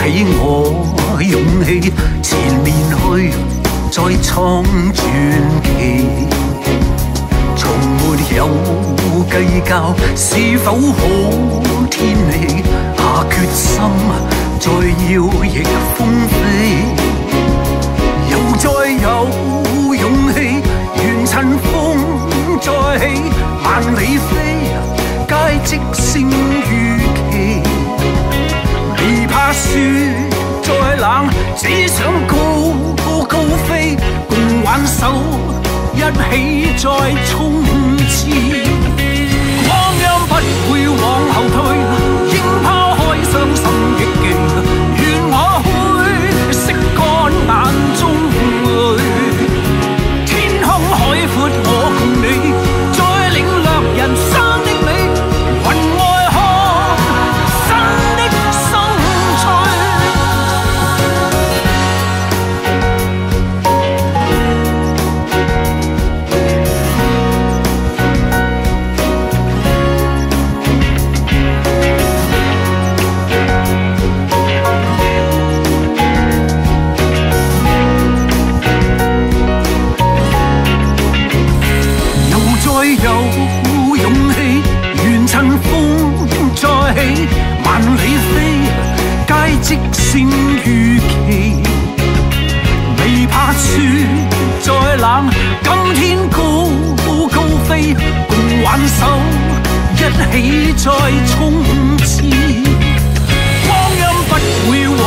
起我勇氣，前面去，再創傳奇。從沒有計較是否好天氣，下決心再要逆風飛。又再有勇氣，願趁風再起，萬里飛，皆即勝預期。未怕雪再冷，只想高高飛，共挽手一起再衝刺。光陰不會往後退，應拋開傷心憶記。願我會拭乾眼中淚，天空海闊我共你，再領略人生的美。雲外看新的生趣。有勇氣，願趁風再起，萬里飛，皆即勝預期。未怕雪再冷，今天高高飛，共挽手一起再衝刺。光陰不會